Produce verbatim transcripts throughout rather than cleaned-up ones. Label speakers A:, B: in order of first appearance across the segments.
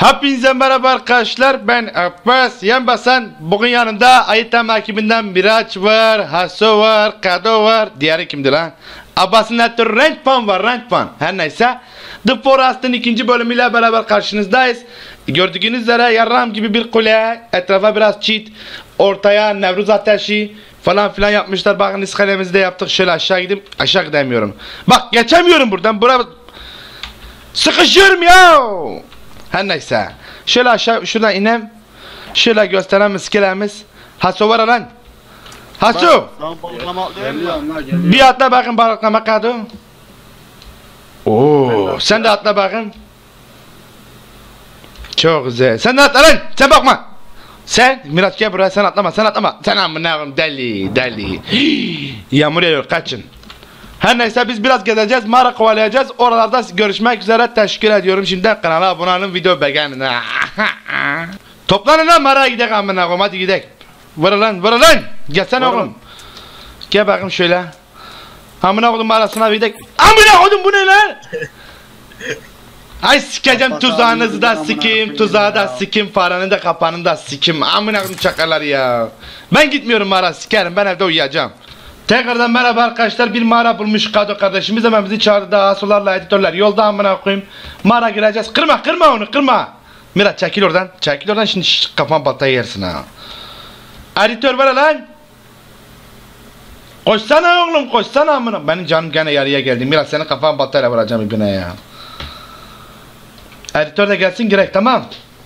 A: Hepinize merhaba arkadaşlar, ben Abbas Yanbasan. Bugün yanımda Ayıtam ekibinden Miraç var, Haso var, Kado var. Diğeri kimdi lan? Abbas'ın netleri Rentpan var, Rentpan. Her neyse, The Forest'ın ikinci bölümüyle beraber karşınızdayız. Gördüğünüz üzere yarram gibi bir kule, etrafa biraz çit, ortaya Nevruz ateşi falan filan yapmışlar. Bakın iskelemizi de yaptık. Şöyle aşağı gidip aşağı gidemiyorum. Bak geçemiyorum buradan. Buraya sıkışıyorum ya. Her neyse. Şöyle aşağı şuradan inem. Şöyle gösteren iskelemiz. Haso var lan. Haso. Bir atla bakın balıklama Kado. Oo, sen de atla bakın. Çok güzel. Sen de atla lan. Sen bakma. Sen Miraç gel buraya, sen atlama, sen atlama. Sen amına koyayım deli deli. Yağmur yağıyor, kaçın. Her neyse biz biraz gezeceğiz, mağara kovalayacağız. Oralarda görüşmek üzere, teşekkür ediyorum. Şimdiden kanala abone olun, video beğenin. Toplanın lan, mağaraya gidelim amına koyayım, hadi gidelim. Vur lan, vur lan. Gelsene oğlum. Gel bakayım şöyle. Amına koydum mağarasına bir gidelim. Amına koydum, bu ne lan? Ay sikeceğim tuzağınızı da sikeyim, tuzağı da sikeyim, faranı da kapanını da sikeyim. Amına koydum çakarlar ya. Ben gitmiyorum mağara, sikerim, ben evde uyuyacağım. Tekrardan merhaba arkadaşlar, bir mağara bulmuş Kado kardeşimiz, hemen bizi çağırdı da Hasolarla editörler yolda amına koyayım. Mağara gireceğiz, kırma kırma onu kırma. Miraç çekil oradan, çekil oradan, şimdi şş, kafan baltayı yersin ha. Editör var lan. Koşsana oğlum, koşsana amına. Benim canım gene yarıya geldi. Miraç senin kafan baltayla vuracağım ibine ya. Editör de gelsin gerek, tamam.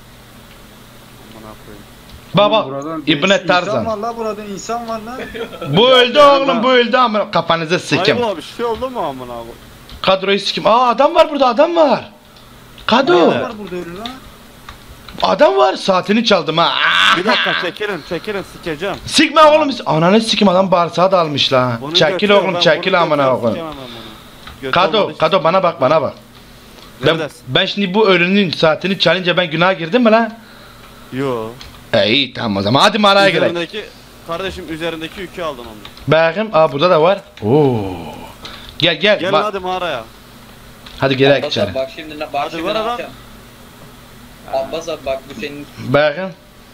A: Baba İbne Tarzan.
B: İnsan var la, burada insan var la.
A: Bu öldü oğlum, bu öldü amına, kafanızı sikim.
C: Hayır abi, bir şey oldu mu amına abi?
A: Kadroyu sikim. Aa adam var burada, adam var. Kado.
B: Adam var burada öyle la.
A: Adam var, saatini çaldım ha.
C: Bir dakika çekilin çekilin sikeceğim.
A: Sikme oğlum, ananı sikim, adam bağırsağı da almış la.
C: Bunu
A: Çekil
C: götürüyorum,
A: oğlum,
C: ben
A: çekil
C: bunu
A: amına
C: götürüyorum,
A: koyayım.
C: sikemem ben bunu.
A: Kado,
C: Götürmedim.
A: Kado bana bak, bana bak. Ben,
C: Neredesin?
A: ben şimdi bu ölünün saatini çalınca ben günaha girdim mi lan?
C: Yo.
A: E iyi tamam o zaman, hadi mağaraya girelim.
C: Üzerindeki kardeşim, üzerindeki yükü aldın onu.
A: Bakayım, aa burada da var. Oo. Gel gel.
C: Gelin
A: bak.
C: hadi mağaraya.
A: Hadi girelim
D: Abbas
A: içeri.
D: abi bak şimdi ne bak
C: Hadi
D: şimdi
C: ver
D: ne
C: adam.
D: yapacağım. Abbas abi bak bu senin
A: Bakın.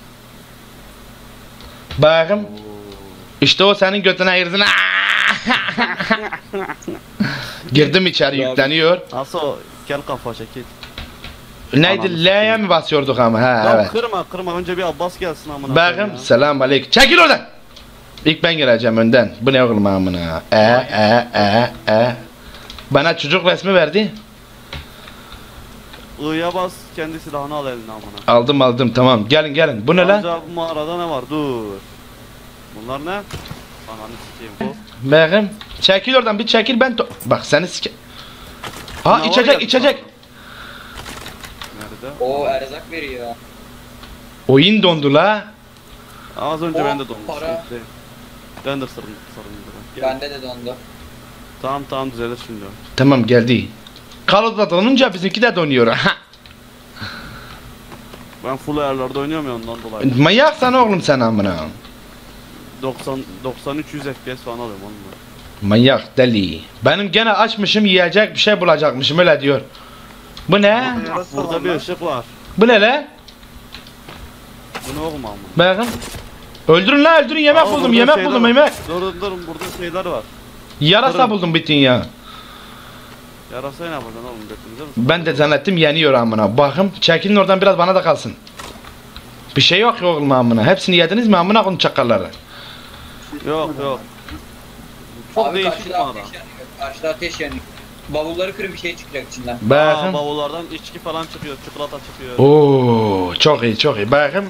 A: Bakın. İşte o senin götüne girdin. Girdim içeri, yükleniyor.
C: Nasıl o? Gel kafa çekil.
A: Neydi? L'ye mi basıyorduk ama? Ha
C: Ya
A: evet.
C: kırma kırma, önce bir Abbas gelsin amına.
A: Bakın. Selam aleyküm. Çekil oradan. İlk ben geleceğim önden. Bu ne oğlum amına? E e e e. Bana çocuk resmi verdi.
C: I'ya bas, kendi silahını al eline amına.
A: Aldım aldım, tamam. Gelin gelin. Bu ne lan?
C: Amca bu mağarada ne var? Dur. Bunlar ne? Ananı sikeyim bu.
A: Bakın. Çekil oradan, bir çekil, ben to bak seni sike. Ha
C: Ne var
A: içecek
C: ya?
A: içecek.
C: Nerede?
D: o erzak veriyor.
A: Oyun dondu la.
C: Az önce
D: O
C: ben de donmuştum.
D: para.
C: Ben de sarın sarındım. Gel.
D: Bende de dondu.
C: Tamam tamam, düzelir şimdi.
A: Tamam geldi. Kalıda donunca bizimki de donuyor.
C: Ben full ayarlarda oynuyorum ya, ondan dolayı.
A: Manyaksan oğlum sen amına.
C: doksan doksan üç yüz F P S falan alıyorum onunla.
A: Manyak deli. Benim gene açmışım, yiyecek bir şey bulacakmışım, öyle diyor. Bu ne?
C: Burada bir ışık var.
A: Bu ne le?
C: Bunu okuma ama.
A: Bakın. Öldürün la, öldürün, yemek
C: Aa,
A: buldum,
C: burada
A: yemek
C: şeyler
A: buldum,
C: var.
A: yemek.
C: Durun durun, burada şeyler var.
A: Yarasa
C: Durun.
A: buldum bitin ya.
C: Yarasayı ne yapacaksın oğlum, götünüze mi?
A: Ben de zannettim yeniyor amına. Bakın çekilin oradan, biraz bana da kalsın. Bir şey yok ya oğlum amına. Hepsini yediniz mi amına koyun çakalları?
C: Yok yok. Çok
D: Abi
C: değişik
D: karşıda
C: mağara.
D: ateş yanıyor. Karşıda ateş yanıyor. Bavulları kırıp bir şey çıkacak içinden.
C: Aa,
A: Bakın.
C: bavullardan içki falan çıkıyor, çikolata çıkıyor.
A: Oo, çok iyi çok iyi. Bakın.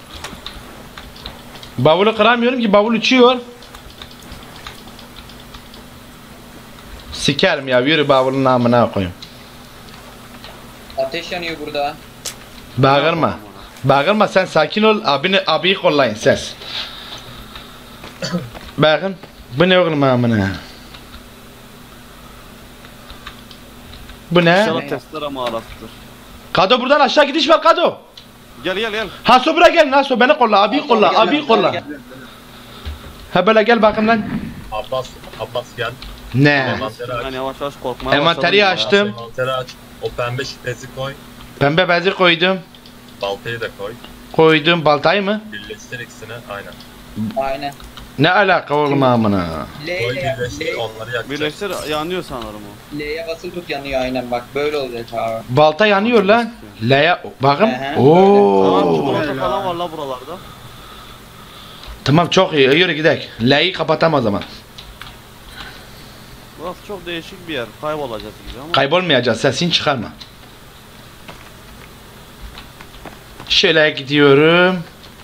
A: Bavulu kıramıyorum ki, bavul uçuyor. Sikerim ya, yürü bavulun amına koyayım.
D: Ateş yanıyor burada.
A: Bağırma. Bağırma, sen sakin ol, abini abiyi kollayın ses. Bakın. Bu ne oğlum amına? Bu ne?
C: İnşallah testere mağarasıdır.
A: Kado buradan aşağı gidiş var Kado.
C: Gel gel gel.
A: Haso buraya gel, Haso beni kolla, abiyi kolla,
D: Gel,
A: abiyi
D: gel,
A: kolla.
D: gel.
A: Ha böyle gel bakayım lan.
E: Abbas, Abbas gel.
A: Ne?
E: Envanteri aç.
C: Ben yavaş yavaş korkmaya
A: Envanteri
C: başladım ya.
A: açtım.
E: Envanteri aç. O pembe şifresi koy.
A: Pembe bezir koydum.
E: Baltayı da koy.
A: Koydum baltayı mı?
E: Birleştir ikisini. Aynen.
D: Aynen.
A: Ne alaka oğlum amına?
D: L
E: Koy
D: ile
E: birleştir
D: L,
E: onları yakacak.
C: Birleştir yanıyor sanırım o.
D: L'ye basılı tut yanıyor aynen bak böyle olacak abi.
A: Balta yanıyor lan. Laya bakın.
D: Ehe,
C: Tamam
A: Oo.
C: çikolata
B: Öyle
C: falan
B: abi.
C: var la buralarda.
A: Tamam çok iyi. Yürü gidelim. Layı kapatamaz o zaman.
C: Burası çok değişik bir yer. Kaybolacağız gibi ama.
A: Kaybolmayacağız. Sesini çıkarma. Şöyle gidiyorum.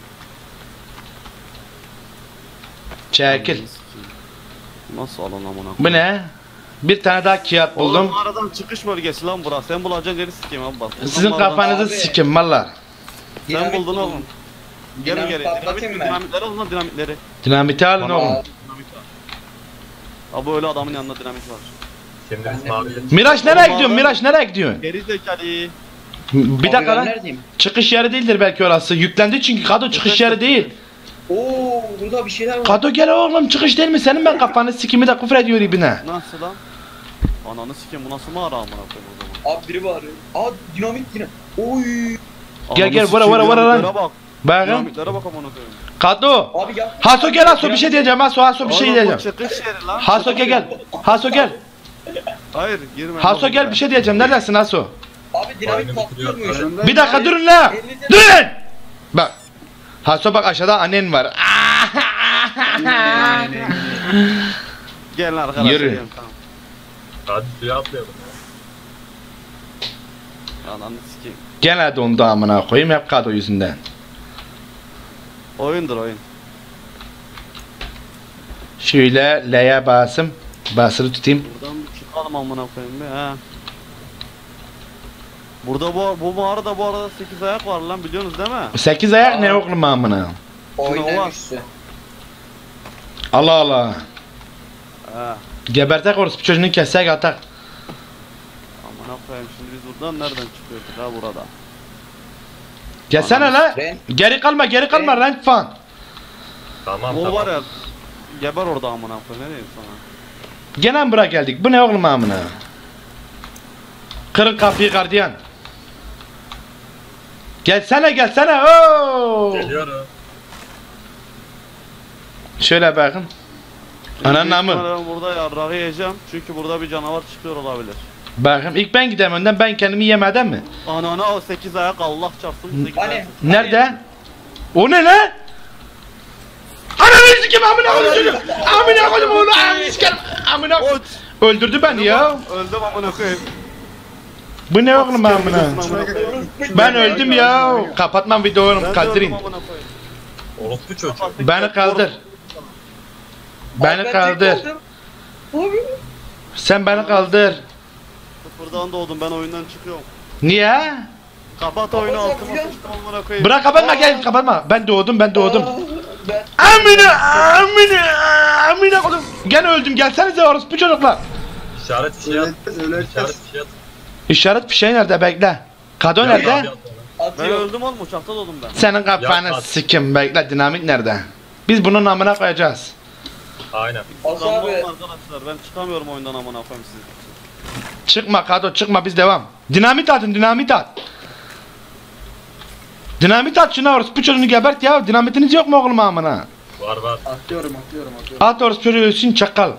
A: Çekil.
C: Nasıl alın amına?
A: Bu ne? Bir tane daha kağıt buldum.
C: Oğlum aradan çıkış bölgesi lan burası. Sen bulacaksın geri sikeyim abi bak.
A: Sizin
C: Buradan
A: kafanızı
D: Abi.
A: sikim mallar.
C: Sen
D: Dinamit
C: buldun
D: buldum.
C: oğlum. Gel
D: Dinamit
C: geri.
D: patlatayım
C: Dinamit,
D: mı?
C: dinamitleri alın lan dinamitleri.
A: Dinamiti alın
C: Bana
A: oğlum.
D: al.
C: Dinamit al. Abi öyle adamın yanında dinamit var.
E: Şimdi
D: Ben
E: biz
D: de
E: mavi.
D: buldum.
A: Miraç nereye
C: Oğlum
A: gidiyorsun?
C: abi.
A: Miraç nereye gidiyorsun?
C: Geri zekalı.
A: Bir
D: Abi
A: dakika
D: ben
A: lan.
D: neredeyim?
A: Çıkış yeri değildir belki orası. Yüklendi çünkü Kado çıkış yeri değil.
D: Oo burada bir şeyler var.
A: Kado gel oğlum çıkış değil mi? Senin ben kafanı sikimi de küfür ediyor ibine.
C: Nasıl lan? Ananı sikeyim bu nasıl mağara amına koyayım o zaman.
D: Abi biri bağırıyor. Aa dinamit dinamit. Oy.
A: Gel,
C: Ananı
A: gel, vura,
C: sikeyim,
A: vura, vura lan.
C: dinamitlere bak.
A: Bakın.
C: Dinamitlere bak amına koyayım.
A: Kado.
D: Abi gel.
A: Haso gel Haso bir şey diyeceğim Haso Haso bir şey
C: Oğlum bu
A: diyeceğim.
C: çıkış yeri lan.
A: Haso gel gel. Haso gel.
C: Hayır girme.
A: Haso
C: oğlum
A: gel
C: be.
A: bir şey diyeceğim. Neredesin Haso?
D: Abi dinamit
E: Aynen,
D: patlıyormuş.
B: Önümden
A: Bir dakika
B: gel.
A: durun la.
D: Elinize-
A: Durun. Bak. Haso bak aşağıda annen var.
C: Gelin arkadaşlar.
A: Yürü.
C: gelin, Tamam.
E: Hadi suya atlayalım.
C: Ananı sikeyim.
A: Gene dondu amına koyayım hep Kado yüzünden.
C: Oyundur oyun.
A: Şöyle L'ye basım. Basılı tutayım.
C: Buradan bir çıkalım amına koyayım be ha. Burada bu bu mağarada bu arada sekiz ayak var lan biliyorsunuz değil mi?
A: Sekiz ayak ne oğlum amına?
D: Oynan üstü.
A: Allah Allah.
C: Ha.
A: Gebertek orospu çocuğunu kessek atak.
C: Amına koyayım şimdi biz buradan nereden çıkıyorduk ha burada?
A: Gelsene la.
D: Ren.
A: Geri kalma geri kalma
D: Ren.
A: rank fan.
E: Tamam
C: Bu
E: tamam.
C: var ya. Geber orada amına koyayım ne diyeyim sana?
A: Gene mi buraya geldik? Bu ne oğlum amına? Kırın kapıyı gardiyan. Gelsene gelsene. Oo.
E: Geliyorum.
A: Şöyle bakın. Ananın
C: Büyük
A: namı.
C: ihtimalle Ben burada yarrağı yiyeceğim çünkü burada bir canavar çıkıyor olabilir.
A: Bakın ilk ben gideyim önden ben kendimi yemeden mi?
C: Anana o sekiz ayak Allah çarpsın sekiz
D: Hani?
C: ayak.
A: Nerede? O ne lan? Ananı sikim amına koydum çocuğu. Amına koydum onu. Amına sikim. Amına
C: Oç!
A: öldürdü beni ya.
C: Öldüm amına koyayım.
A: Bu ne oğlum amına?
C: Amına koyayım.
A: Ben öldüm ya. Kapatmam videoyu
C: Ben de
A: kaldırayım.
C: öldüm amına koyayım.
E: Orospu çocuğu.
A: Beni kaldır. Beni
D: Ben
A: kaldır.
D: tek kaldım. Abi.
A: Sen beni kaldır.
C: Sıfırdan doğdum ben oyundan çıkıyorum.
A: Niye?
C: Kapat oyunu
D: Kapat
C: altıma
D: ya.
C: sıçtım amına koyayım.
A: Bırak kapatma gel kapatma. Ben doğdum ben doğdum.
D: Aa, Ben
A: Amına amına amına koydum. Gene öldüm gelsenize orospu çocuklar.
E: İşaret fişeği at.
B: Öyle- öyle
E: İşaret
B: kes.
E: fişeği at.
A: İşaret fişeği nerede bekle. Kado
E: Ya,
A: nerede?
E: abi at ona.
C: Ben
D: atıyor.
C: öldüm oğlum uçakta doğdum ben.
A: Senin kafanı
E: Yapma.
A: sikim bekle dinamit nerede? Biz bunun amına koyacağız.
E: Aynen.
D: As
C: Tamam
D: abi.
C: arkadaşlar ben çıkamıyorum oyundan amına koyayım siz.
A: Çıkma Kado çıkma biz devam. Dinamit atın dinamit at. Dinamit at şuna orospu çocuğunu gebert ya. Dinamitiniz yok mu oğlum amına?
E: Var var.
B: Atlıyorum atlıyorum atlıyorum.
A: At orospu çocuğu ölsün çakal.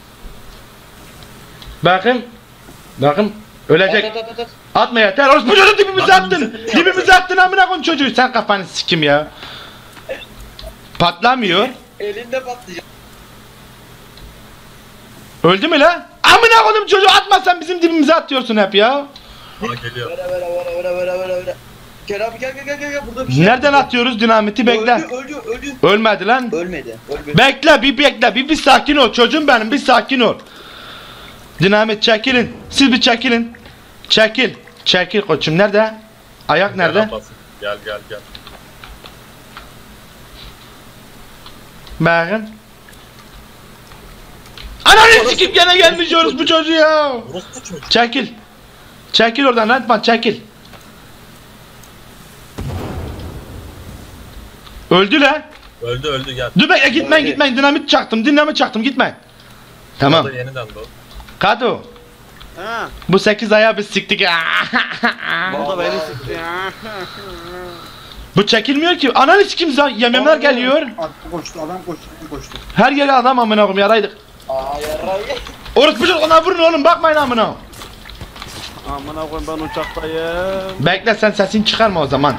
A: Bakın. Bakın.
D: At
A: Ölecek.
D: at at at, at.
A: Atma yeter. Orospu çocuğu dibimize
E: Lan
A: attın.
E: bizi ne
A: Dibimize attın amına koyun çocuğu. Sen kafanı sikim ya. Patlamıyor.
D: Elinde patlayacak.
A: Öldü mü la? Amına koydum çocuğu atmazsan bizim dibimize atıyorsun hep ya.
E: Ha geliyor.
D: Vera vera vera vera vera vera vera. Gel abi gel gel gel gel gel burada bir şey.
A: Nereden atıyoruz dinamiti bekle.
D: Öldü öldü öldü.
A: Ölmedi lan.
D: Ölmedi. Ölmedi.
A: Bekle bir bekle bir bir sakin ol çocuğum benim bir sakin ol. Dinamit çekilin. Siz bir çekilin. Çekil. Çekil koçum nerede? Ayak
E: Gel
A: nerede?
E: Abbas. Gel gel gel.
A: Bakın. Ananı sikip gene gelmiş bu çocuğu ya.
E: Orospu çocuğu.
A: Çekil. Çekil oradan Rentman çekil. Öldü lan.
E: Öldü öldü gel.
A: Dur bekle gitmeyin
D: Öldü.
A: gitmeyin dinamit çaktım dinamit çaktım gitmeyin. Tamam.
E: O da yeniden doğdu.
A: Kado.
C: Ha.
A: Bu sekiz ayağı biz siktik.
C: Bu da beni sıktı ya.
A: Bu çekilmiyor ki. Ananı sikim yememler geliyor.
B: Adam koştu, adam koştu, adam koştu.
A: Her yere adam amına koyayım yaraydık.
D: Aa yarrayı.
A: Orospu çocuk ona vurun oğlum bakmayın amına.
C: Amına koyayım ben uçaktayım.
A: Bekle sen sesini çıkarma o zaman.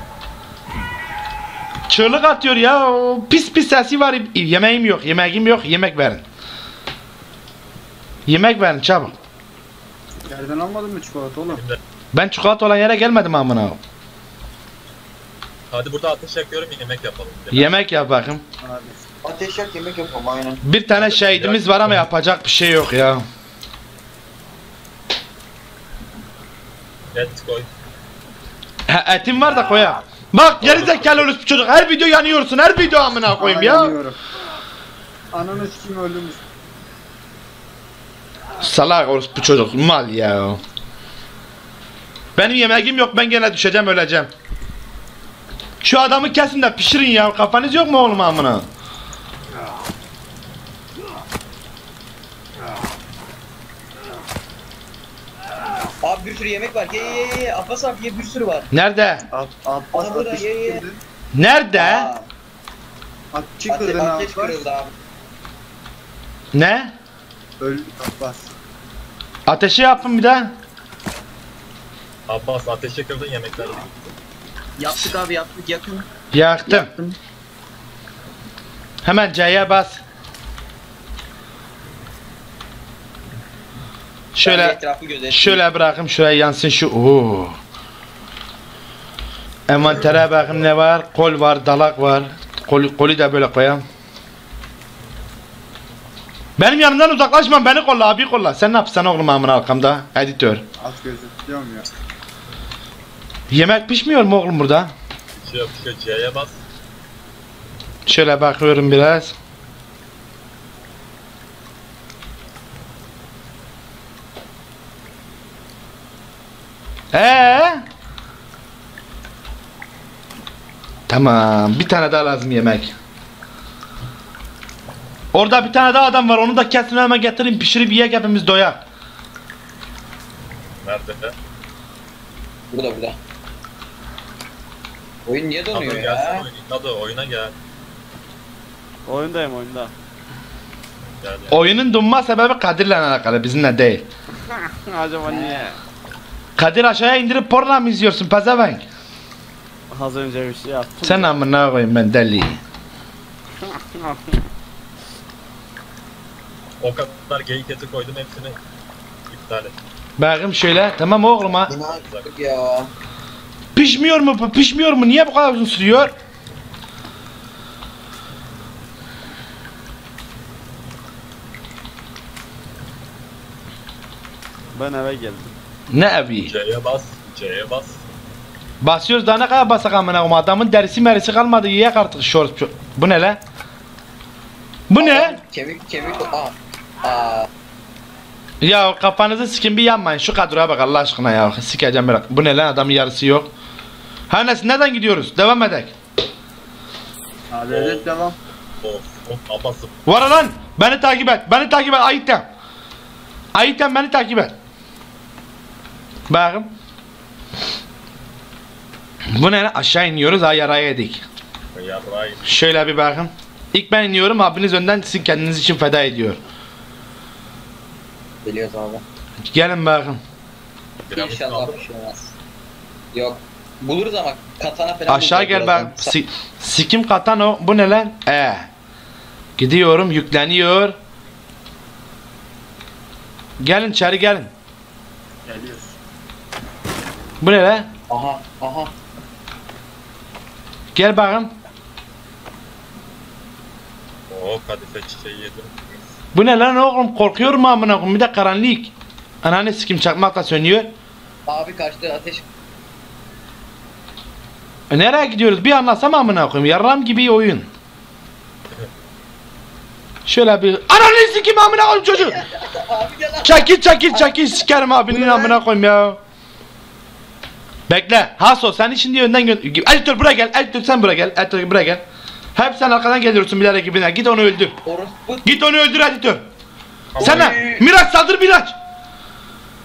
A: Çığlık atıyor ya. o Pis pis sesi var. Yemeğim yok, yemeğim yok. Yemek verin. Yemek verin çabuk.
B: Yerden almadın mı çikolata oğlum?
A: Ben çikolata olan yere gelmedim amına.
E: Hadi burada ateş yakıyorum yemek yapalım.
A: Yemek yap bakayım.
B: Abi.
D: Ateş yak yemek yapalım aynen.
A: Bir tane şehidimiz var ama yapacak bir şey yok ya.
E: Et koy.
A: Ha, etim var da koya. Bak geri zekalı orospu çocuk. Her video yanıyorsun. Her video amına koyayım ya.
B: Yanıyorum. Ananı sikeyim öldüm.
A: Salak orospu çocuk. Mal ya. Benim yemeğim yok. Ben gene düşeceğim öleceğim. Şu adamı kesin de pişirin ya. Kafanız yok mu oğlum amına?
D: Abi bir sürü yemek var. Ye ye ye ye. Abbas abi ye bir sürü var.
A: Nerede?
B: At, at,
D: Bana
B: at,
D: bırak,
B: ateş
D: ye, ye.
B: kırdın.
A: Nerede?
D: Aa,
B: At
D: ate-
B: çıkırdın
D: ateş
B: Abbas.
D: kırıldı abi.
A: Ne?
B: Öldü Abbas.
A: Ateşi yapın bir daha.
E: Abbas ateş yakırdın yemekler.
D: Yaptık abi yaptık yakın.
A: Yaktım.
D: Yaktım.
A: Hemen C'ye bas.
D: Ben de
A: Şöyle
D: etrafı gözeteyim.
A: şöyle bırakayım şuraya yansın şu. Oo. Envantere bakayım ne var? Kol var, dalak var. Kol, kolu da böyle koyalım. Benim yanımdan uzaklaşma, beni kolla abi kolla. Sen ne yapsan oğlum amına arkamda? Editör.
B: At gözü tutuyorum ya.
A: Yemek pişmiyor mu oğlum burada?
E: Şey yap şu C'ye bas.
A: Şöyle bakıyorum biraz. Ee? Tamam, bir tane daha lazım yemek. Orada bir tane daha adam var, onu da kesin hemen getireyim, pişirip yiyek hepimiz doyak.
E: Nerede?
D: Burada burada. Oyun niye donuyor
E: Hadi
D: ya?
E: gelsene oyuna. Hadi oyuna gel.
C: Oyundayım oyunda.
E: Gel gel.
A: Oyunun donma sebebi Kadir'le alakalı, bizimle değil.
C: Acaba niye?
A: Kadir aşağıya indirip porno mu izliyorsun pezevenk?
C: Az önce bir şey yaptım.
A: Sen amına koyayım ben deli.
E: O kadar geyik eti koydum hepsini iptal et.
A: Bakayım şöyle, tamam oğlum ha.
D: Ne yaptık ya?
A: Pişmiyor mu bu? Pişmiyor mu? Niye bu kadar uzun sürüyor?
C: Ben eve geldim.
A: Ne evi?
E: C'ye bas. C'ye bas.
A: Basıyoruz daha ne kadar basak amına koyayım. Adamın derisi merisi kalmadı. Yiyek artık şort. şort. Bu ne la? Bu ne?
D: Kemik kemik. Aa. Aa.
A: Ya kafanızı sikin bir yanmayın. Şu kadroya bak Allah aşkına ya. Sikeceğim bırak. Bu ne lan? Adamın yarısı yok. Her neyse nereden gidiyoruz? Devam edek.
B: Hadi evet devam.
E: Of of Abbas'ım.
A: Var lan. Beni takip et. Beni takip et. Ayıpten. Ayıpten beni takip et. Bakın. Bu ne lan? Aşağı iniyoruz. Ha yaraya yedik.
E: Yarrayım.
A: Şöyle bir bakın. İlk ben iniyorum. Abiniz önden sizin kendiniz için feda ediyor.
D: Biliyoruz abi.
A: Gelin bakın.
E: Piramit
D: İnşallah
E: kaldı.
D: bir şey olmaz. Yok. Buluruz ama katana falan
A: Aşağı
D: bulacağız
A: gel bak.
D: birazdan.
A: Si sikim katan o. Bu ne lan? Ee. Gidiyorum. Yükleniyor. Gelin içeri gelin.
B: Geliyoruz.
A: Bu ne lan?
D: Aha aha.
A: Gel bakın.
E: Oo kadife çiçeği yedim.
A: Bu ne lan oğlum? Korkuyorum amına koyayım. Bir de karanlık. Ananı sikim çakmak da sönüyor.
D: Abi kaçtı ateş.
A: E nereye gidiyoruz? Bir anlasam amına koyayım. Yarram gibi oyun. Şöyle bir ananı sikim amına koyayım çocuğu.
D: Abi gel lan.
A: Çekil çekil çekil sikerim abinin amına koyayım ya. Bekle. Haso sen şimdi önden gö... Editör buraya gel. Editör sen buraya gel. Editör buraya gel. Hep sen arkadan geliyorsun bilerek gibine. Git onu öldür.
D: Orospu.
A: Git onu öldür editör. Sana Miraç saldır Miraç.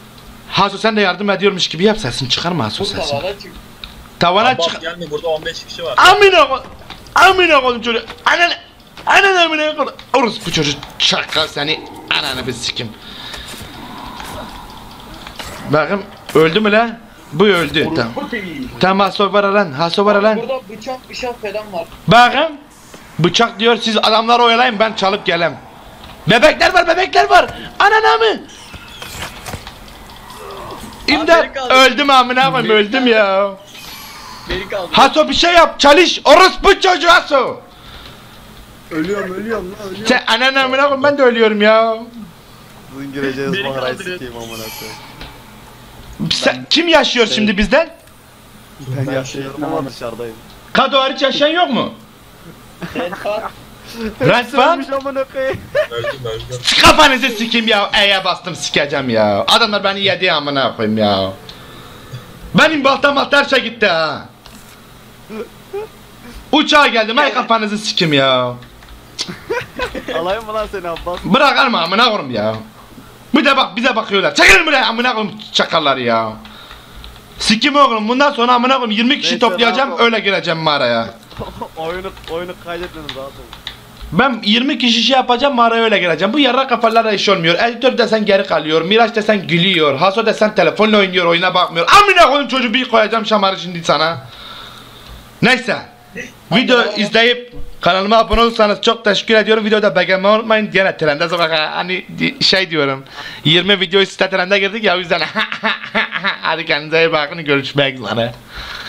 A: Haso sen de yardım ediyormuş gibi yap, sesini çıkarma Haso
D: Bu
A: sesini.
D: tavana çık.
A: Tavana
E: Abbas
A: çık.
E: gelme, burada on beş kişi var.
A: Amına koy. Amına koydum çocuğu. Ananı. Ananı amına koydum. Orası bu çocuk çakal seni. Ananı bir sikim. Bakın öldü mü lan? Bu öldü. Tamam. Tamam Haso var lan. Haso var lan.
D: Burada bıçak bıçak falan var.
A: Bakın. Bıçak diyor, siz adamları oyalayın, ben çalıp gelem. Bebekler var, bebekler var. Ananı mı? İmdat.
D: beni kaldır.
A: Öldüm amına koyayım, öldüm ya.
D: Beni kaldı.
A: Haso bir şey yap, çalış. Orospu çocuğu Haso.
B: Ölüyorum ölüyorum lan ölüyorum.
A: Sen ananı amına koyayım, ben de ölüyorum ya.
C: Sizin gireceğiniz
E: Beni
C: mağarayı
E: kaldırın.
C: sikeyim amına koyayım.
A: Sen, kim yaşıyor şimdi bizden?
C: Ben yaşıyorum ama dışarıdayım.
A: Kado hariç yaşayan yok mu?
D: Red Fat.
A: Red Fan?
C: Ölmüş amına koyayım.
E: Öldüm öldüm.
A: Kafanızı sikeyim ya. E'ye bastım, sikeceğim ya. Adamlar beni yedi amına koyayım ya. Benim baltam balta her şey gitti ha. Uçağa geldim, ay kafanızı sikeyim ya.
C: Alayım mı lan seni Abbas?
A: Bırak alma amına koyayım ya. Bir de bak bize bakıyorlar. Çekilin buraya amına koyayım çakallar ya. Sikim oğlum, bundan sonra amına koyayım yirmi kişi
C: Neyse,
A: toplayacağım,
C: rahat ol.
A: öyle gireceğim mağaraya.
C: oyunu oyunu kaydetmedim rahat ol.
A: Ben yirmi kişi şey yapacağım, mağaraya öyle gireceğim. Bu yarrak kafalarla iş olmuyor. Editör desen geri kalıyor, Miraç desen gülüyor, Haso desen telefonla oynuyor, oyuna bakmıyor. Amına koyayım çocuğu, bir koyacağım şamarı şimdi sana. Neyse. Video izleyip kanalıma abone olursanız çok teşekkür ediyorum. Videoda beğenmeyi unutmayın. Gene trende sokak hani şey diyorum. yirmi video site trende girdik ya, o yüzden. Hadi kendinize iyi bakın, görüşmek üzere.